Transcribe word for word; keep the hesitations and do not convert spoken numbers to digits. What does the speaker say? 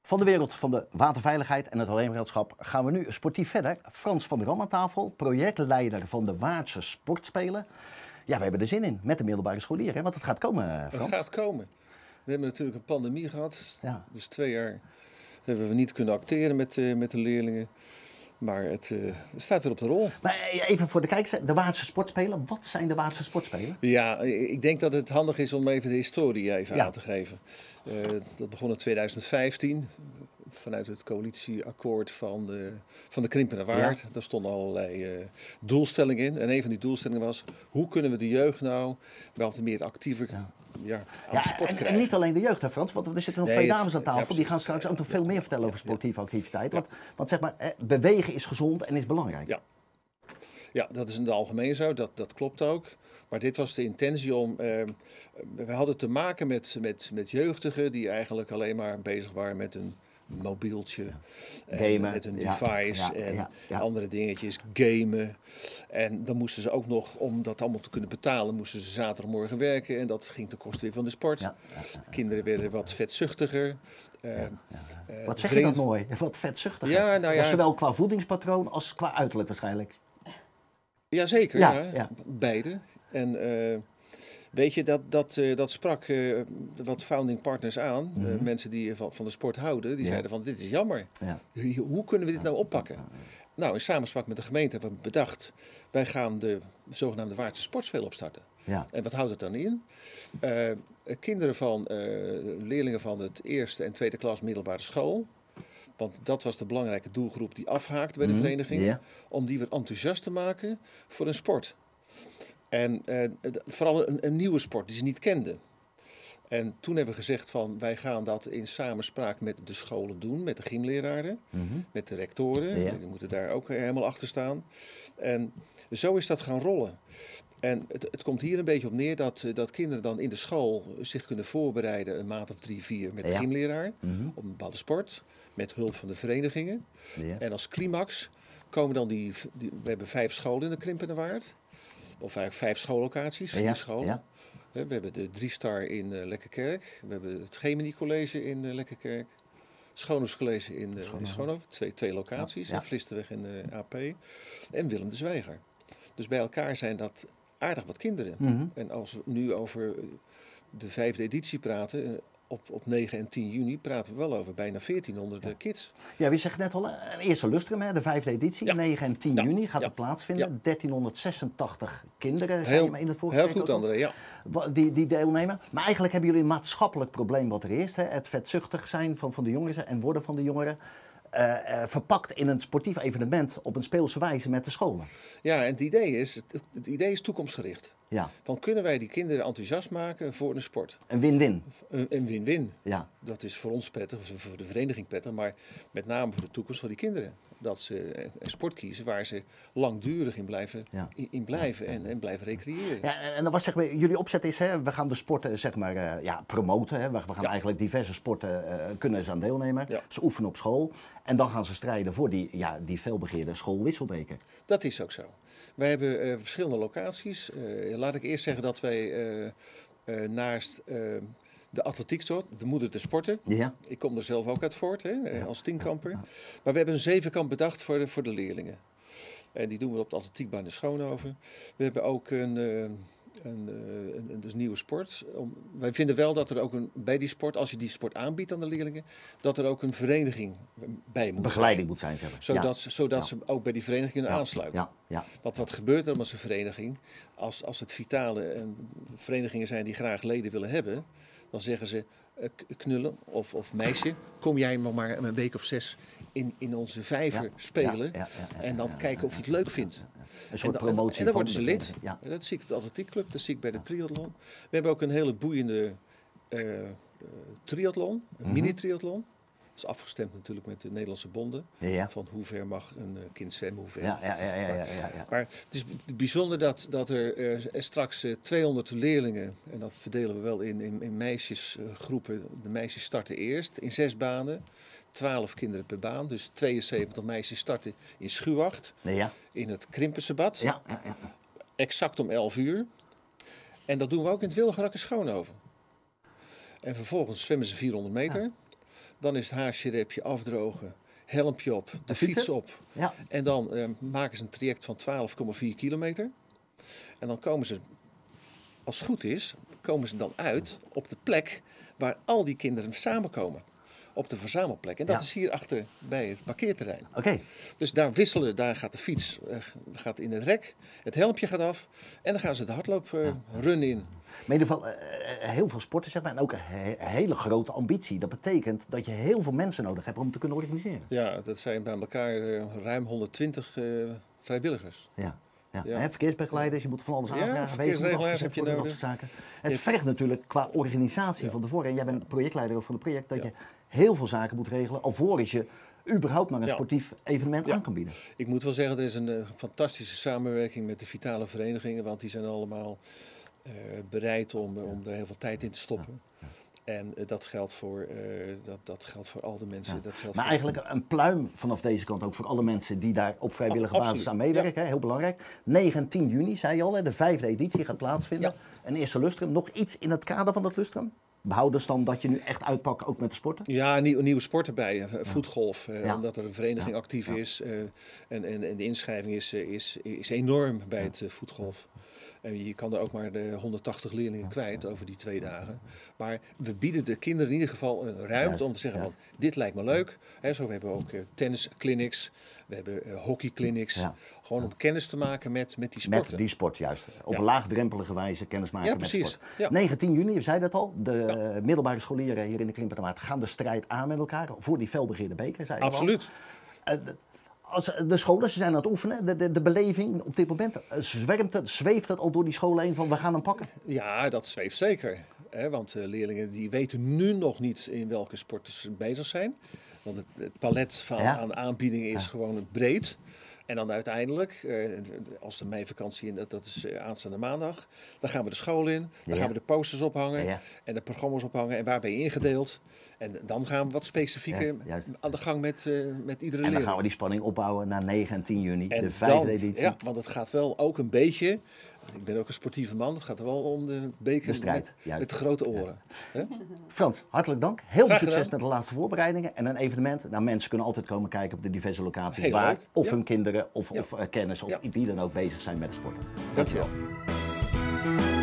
Van de wereld van de waterveiligheid en het Hoogheemraadschap gaan we nu sportief verder. Frans van der Ram aan tafel, projectleider van de Waardse Sportspelen. Ja, we hebben er zin in met de middelbare scholieren, want het gaat komen, Frans. Het gaat komen. We hebben natuurlijk een pandemie gehad, Ja. dus twee jaar hebben we niet kunnen acteren met, uh, met de leerlingen. Maar het, uh, het staat weer op de rol. Maar even voor de kijkers, de Waardse Sportspelen. Wat zijn de Waardse Sportspelen? Ja, ik denk dat het handig is om even de historie even Ja. aan te geven. Uh, dat begon in twintig vijftien. Vanuit het coalitieakkoord van de, van de Krimpener Waard. Ja. Daar stonden allerlei uh, doelstellingen in. En een van die doelstellingen was, hoe kunnen we de jeugd nou wel meer actiever ja. Ja, aan ja, de sport en, krijgen. en niet alleen de jeugd, hè, Frans, want er zitten nog nee, twee het, dames aan tafel. ja, die gaan straks ook nog veel meer vertellen over sportieve ja. activiteit. Ja. Want, want zeg maar, eh, bewegen is gezond en is belangrijk. Ja. Ja, dat is in het algemeen zo, dat, dat klopt ook. Maar dit was de intentie om... Uh, we hadden te maken met, met, met jeugdigen die eigenlijk alleen maar bezig waren met een mobieltje. Ja. En met een device ja, ja, en ja, ja. andere dingetjes, gamen. En dan moesten ze ook nog, om dat allemaal te kunnen betalen, moesten ze zaterdagmorgen werken. En dat ging ten koste weer van de sport. Ja, ja, ja, ja. Kinderen werden wat vetzuchtiger. Uh, Ja, ja. Uh, Wat zeg je dat mooi? Wat vetzuchtig. Ja, nou ja. Zowel qua voedingspatroon als qua uiterlijk waarschijnlijk. Jazeker, ja, ja, ja. beide. En uh, weet je, dat, dat, uh, dat sprak uh, wat founding partners aan. Mm-hmm. uh, mensen die van, van de sport houden, die ja. zeiden van dit is jammer. Ja. Hoe kunnen we dit nou oppakken? Nou, in samenspraak met de gemeente hebben we bedacht, wij gaan de zogenaamde Waardse Sportspelen opstarten. Ja. En wat houdt het dan in? Uh, kinderen van, uh, leerlingen van het eerste en tweede klas middelbare school. Want dat was de belangrijke doelgroep die afhaakte bij de mm, vereniging. Yeah. Om die weer enthousiast te maken voor een sport. En uh, vooral een, een nieuwe sport die ze niet kenden. En toen hebben we gezegd van wij gaan dat in samenspraak met de scholen doen. Met de gymleraren, mm-hmm. met de rectoren. Yeah. Die moeten daar ook helemaal achter staan. En zo is dat gaan rollen. En het, het komt hier een beetje op neer dat, dat kinderen dan in de school zich kunnen voorbereiden een maand of drie, vier met de ja. gymleraar mm-hmm. op een bepaalde sport, met hulp van de verenigingen. Ja. En als climax komen dan die, die, we hebben vijf scholen in de Krimpener Waard, of eigenlijk vijf schoollocaties, vier ja. scholen. Ja. We hebben de Driestar in uh, Lekkerkerk, we hebben het Gemini College in uh, Lekkerkerk, het Schoonhoofdcollege in, uh, in Schoonhoofd, twee, twee locaties, ja. Ja. Vlisterweg en uh, A P, en Willem de Zwijger. Dus bij elkaar zijn dat aardig wat kinderen. Mm-hmm. En als we nu over de vijfde editie praten, op, op negen en tien juni, praten we wel over bijna veertienhonderd ja. kids. Ja, wie zegt net al, een eerste lustrum, hè, de vijfde editie, ja. negen en tien juni gaat ja. het plaatsvinden. Ja. dertienhonderdzesentachtig kinderen zijn heel, je in het vorige Heel goed, André, ja. Die, die deelnemen. Maar eigenlijk hebben jullie een maatschappelijk probleem wat er is. Hè? Het vetzuchtig zijn van, van de jongeren en worden van de jongeren. Uh, uh, verpakt in een sportief evenement op een speelse wijze met de scholen. Ja, en het idee is, het, het idee is toekomstgericht. Ja. Van kunnen wij die kinderen enthousiast maken voor een sport? Een win-win. Een, een win-win. Ja. Dat is voor ons prettig, voor de vereniging prettig, maar met name voor de toekomst van die kinderen. Dat ze een sport kiezen waar ze langdurig in blijven, ja. in, in blijven ja. en, en blijven recreëren. Ja, en dan was zeg maar, jullie opzet is, hè, we gaan de sporten zeg maar, uh, ja, promoten. Hè. We, we gaan ja. eigenlijk diverse sporten uh, kunnen ze aan deelnemen. Ja. Ze oefenen op school en dan gaan ze strijden voor die, ja, die veelbegeerde schoolwisselbeker. Dat is ook zo. Wij hebben uh, verschillende locaties. Uh, laat ik eerst zeggen dat wij uh, uh, naast... Uh, de atletiek, de moeder der sporten. Ja. Ik kom er zelf ook uit voort, hè, ja. als tienkamper. Ja. Maar we hebben een zevenkamp bedacht voor de, voor de leerlingen. En die doen we op de atletiekbaan in Schoonhoven. We hebben ook een, een, een, een, een dus nieuwe sport. Om, wij vinden wel dat er ook een, bij die sport, als je die sport aanbiedt aan de leerlingen, dat er ook een vereniging bij moet Begeleiding zijn. moet zijn, zeg maar. Zodat, ja. ze, zodat ja. ze ook bij die vereniging kunnen ja. aansluiten. Ja. Ja. Want wat gebeurt er als een vereniging, als, als het vitale en verenigingen zijn die graag leden willen hebben, dan zeggen ze, uh, knullen of, of meisje, kom jij nog maar een week of zes in, in onze vijver ja, spelen. Ja, ja, ja, ja, en dan ja, kijken of je het leuk vindt. Ja, ja. Een soort en, promotie. En, en dan worden ze lid. Ja. Dat zie ik op de atletiekclub, dat zie ik bij de triathlon. We hebben ook een hele boeiende uh, uh, triathlon, een mm-hmm. mini-triathlon. Dat is afgestemd natuurlijk met de Nederlandse bonden. Ja, ja. Van hoe ver mag een uh, kind zwemmen, hoe ver. Ja, ja, ja, ja, ja, ja, ja. Maar het is bijzonder dat, dat er uh, straks uh, tweehonderd leerlingen, en dat verdelen we wel in, in, in meisjesgroepen. De meisjes starten eerst in zes banen. twaalf kinderen per baan, dus tweeënzeventig meisjes starten in Schuwacht. Ja. In het Krimpense-bad. Ja, ja, ja. Exact om elf uur. En dat doen we ook in het Wilgerak in Schoonhoven. En vervolgens zwemmen ze vierhonderd meter. Ja. Dan is het haasje, repje afdrogen, helmpje op, de fiets op. Ja. En dan uh, maken ze een traject van twaalf komma vier kilometer. En dan komen ze, als het goed is, komen ze dan uit op de plek waar al die kinderen samenkomen. Op de verzamelplek. En dat ja. is hier achter bij het parkeerterrein. Oké. Okay. Dus daar wisselen, daar gaat de fiets uh, gaat in het rek, het helmpje gaat af en dan gaan ze de hardlooprun uh, in. Maar in ieder geval, uh, heel veel sporten zeg maar, en ook een he hele grote ambitie. Dat betekent dat je heel veel mensen nodig hebt om te kunnen organiseren. Ja, dat zijn bij elkaar uh, ruim honderdtwintig uh, vrijwilligers. Ja. Ja. Ja. Hè, verkeersbegeleiders, je moet van alles aanvragen. Ja, verkeersregelaars heb je nodig. Dat soort zaken. Het ja. vergt natuurlijk qua organisatie ja. van tevoren. En jij bent projectleider van het project, dat ja. je heel veel zaken moet regelen alvorens je überhaupt maar een ja. sportief evenement ja. aan kan bieden. Ik moet wel zeggen, er is een uh, fantastische samenwerking met de vitale verenigingen, want die zijn allemaal uh, bereid om, ja. om er heel veel tijd in te stoppen. Ja. Ja. En uh, dat, geldt voor, uh, dat, dat geldt voor al de mensen. Ja. Dat geldt maar voor eigenlijk een pluim vanaf deze kant ook voor alle mensen die daar op vrijwillige oh, basis aan meewerken. Ja. Heel belangrijk. negen en tien juni, zei je al, hè, de vijfde editie gaat plaatsvinden. Ja. Een eerste lustrum. Nog iets in het kader van dat lustrum? Behoudens dan dat je nu echt uitpakt ook met de sporten? Ja, nieuw, nieuwe sporten bij. Uh, voetgolf, uh, ja. omdat er een vereniging ja. actief ja. is. Uh, en, en, en de inschrijving is, uh, is, is enorm bij ja. het uh, voetgolf. En je kan er ook maar de honderdtachtig leerlingen kwijt over die twee dagen. Maar we bieden de kinderen in ieder geval een ruimte juist, om te zeggen van dit lijkt me leuk. He, zo hebben we ook uh, tennisclinics, we hebben uh, hockeyclinics. Ja. Gewoon om kennis te maken met, met die sporten. Met die sport juist. Op ja. een laagdrempelige wijze kennis maken ja, met precies. sport. Ja. negentien juni, je zei dat al, de ja. middelbare scholieren hier in de Klimpermaat gaan de strijd aan met elkaar voor die felbegeerde beker. Zei je absoluut. Al. Uh, Als de scholen, ze zijn aan het oefenen, de, de, de beleving op dit moment, zwermt het, zweeft het al door die scholen heen van we gaan hem pakken? Ja, dat zweeft zeker. Hè, want uh, leerlingen die weten nu nog niet in welke sporten ze bezig zijn. Want het, het palet van ja. aan aanbiedingen is ja. gewoon breed. En dan uiteindelijk, uh, als de meivakantie, dat, dat is uh, aanstaande maandag, dan gaan we de school in, dan ja. gaan we de posters ophangen ja. en de programma's ophangen en waar ben je ingedeeld. En dan gaan we wat specifieker juist, juist. aan de gang met, uh, met iedere leerling. En dan gaan we die spanning opbouwen naar negen en tien juni, en de vijfde dan, editie. Ja, want het gaat wel ook een beetje, ik ben ook een sportieve man, het gaat wel om de beker de strijd, met, met de grote oren. Frans, hartelijk dank. Heel veel succes met de laatste voorbereidingen en een evenement. Nou, mensen kunnen altijd komen kijken op de diverse locaties heel waar leuk. Of ja. hun kinderen of, ja. of uh, kennis of ja. wie dan ook bezig zijn met sporten. Dankjewel. Dankjewel.